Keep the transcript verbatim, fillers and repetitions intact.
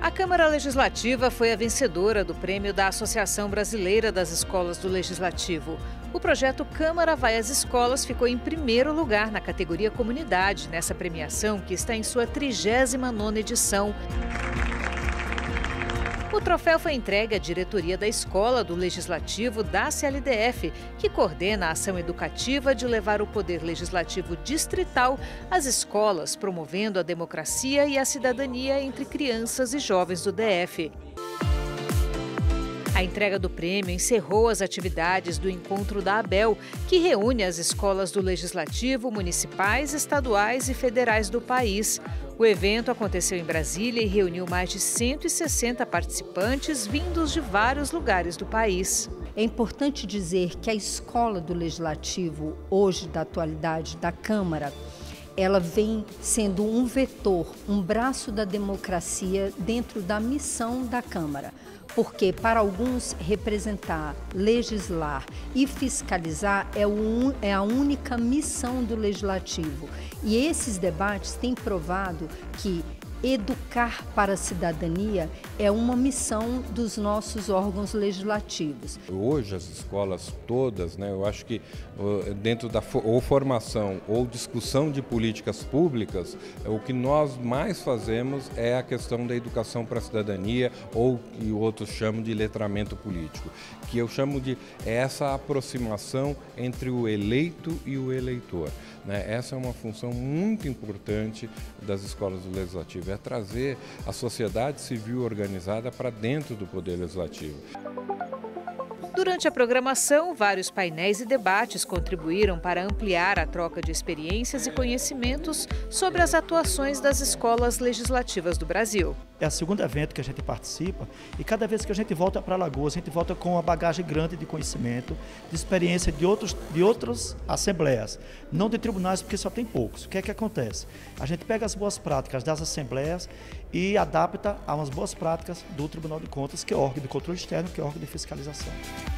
A Câmara Legislativa foi a vencedora do prêmio da Associação Brasileira das Escolas do Legislativo. O projeto Câmara Vai às Escolas ficou em primeiro lugar na categoria Comunidade, nessa premiação que está em sua trigésima nona edição. O troféu foi entregue à diretoria da Escola do Legislativo da C L D F, que coordena a ação educativa de levar o poder legislativo distrital às escolas, promovendo a democracia e a cidadania entre crianças e jovens do D F. A entrega do prêmio encerrou as atividades do Encontro da ABEL, que reúne as escolas do Legislativo, municipais, estaduais e federais do país. O evento aconteceu em Brasília e reuniu mais de cento e sessenta participantes vindos de vários lugares do país. É importante dizer que a escola do Legislativo, hoje da atualidade da Câmara, ela vem sendo um vetor, um braço da democracia dentro da missão da Câmara. Porque, para alguns, representar, legislar e fiscalizar é, o, é a única missão do Legislativo. E esses debates têm provado que educar para a cidadania é uma missão dos nossos órgãos legislativos. Hoje as escolas todas, né, eu acho que dentro da ou formação ou discussão de políticas públicas, o que nós mais fazemos é a questão da educação para a cidadania, ou que outros chamam de letramento político, que eu chamo de essa aproximação entre o eleito e o eleitor. Né? Essa é uma função muito importante das escolas do Legislativo, é trazer a sociedade civil organizada para dentro do Poder Legislativo. Durante a programação, vários painéis e debates contribuíram para ampliar a troca de experiências e conhecimentos sobre as atuações das escolas legislativas do Brasil. É o segundo evento que a gente participa e cada vez que a gente volta para Alagoas, a gente volta com uma bagagem grande de conhecimento, de experiência de, outros, de outras assembleias, não de tribunais, porque só tem poucos. O que é que acontece? A gente pega as boas práticas das assembleias e adapta a umas boas práticas do Tribunal de Contas, que é órgão de controle externo, que é órgão de fiscalização.